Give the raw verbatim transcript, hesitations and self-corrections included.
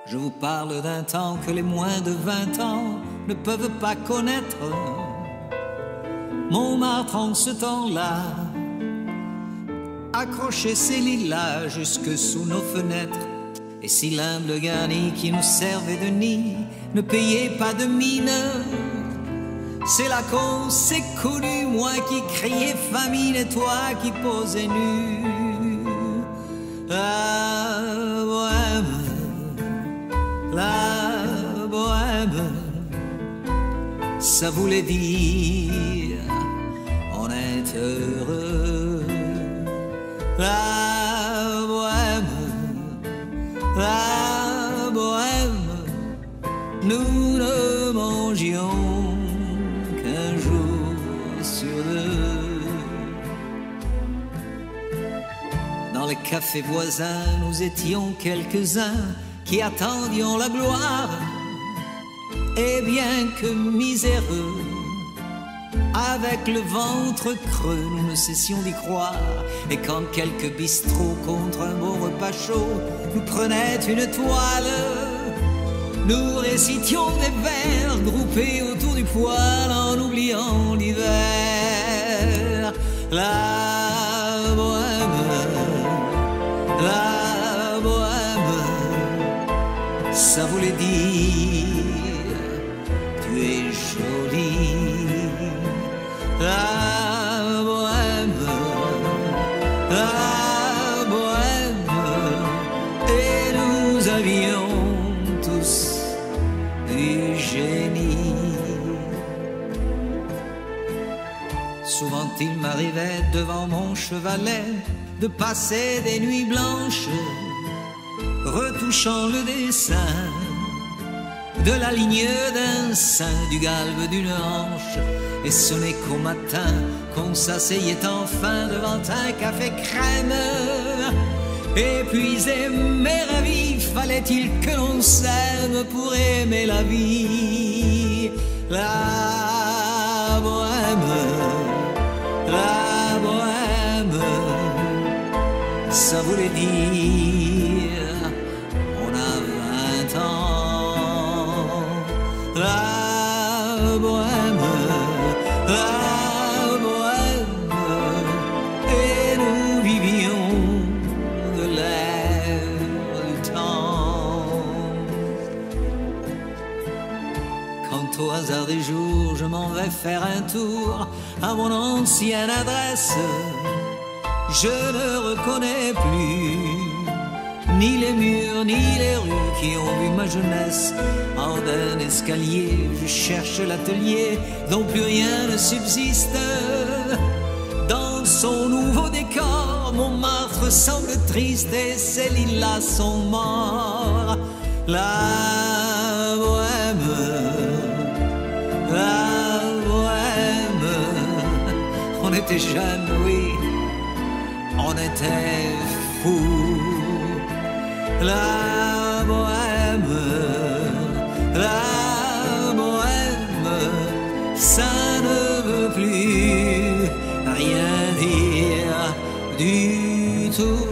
Je vous parle d'un temps que les moins de vingt ans ne peuvent pas connaître. Montmartre en ce temps-là accrochait ses lilas jusque sous nos fenêtres. Et si l'humble garni qui nous servait de nid ne payait pas de mine, c'est là qu'on s'est connu, moi qui criais famine et toi qui posais nu. La bohème, la bohème, ça voulait dire on est heureux. La bohème, la bohème, nous ne mangions qu'un jour sur deux. Dans les cafés voisins, nous étions quelques-uns qui attendions la gloire. Et bien que miséreux, avec le ventre creux, nous ne cessions d'y croire. Et quand quelques bistrots contre un beau repas chaud nous prenaient une toile, nous récitions des vers groupés autour du poêle en oubliant l'hiver. La bohème, la bohème, ça voulait dire tu es jolie. La bohème, la bohème, et nous avions tous du génie. Souvent il m'arrivait devant mon chevalet de passer des nuits blanches retouchant le dessin de la ligne d'un sein, du galbe d'une hanche. Et ce n'est qu'au matin qu'on s'asseyait enfin devant un café crème. Épuisé mais ravi, fallait-il que l'on s'aime pour aimer la vie. La bohème, la bohème, ça voulait dire on a vingt ans. La bohème, la bohème, et nous vivions de l'air du temps. Quant au hasard des jours, je m'en vais faire un tour à mon ancienne adresse. Je ne reconnais plus ni les murs, ni les rues qui ont vu ma jeunesse. En d'un escalier, je cherche l'atelier dont plus rien ne subsiste. Dans son nouveau décor, Montmartre semble triste et ses lilas sont morts. La bohème, la bohème, on était jeunes, oui, on était fous. La bohème, la bohème, ça ne veut plus rien dire du tout.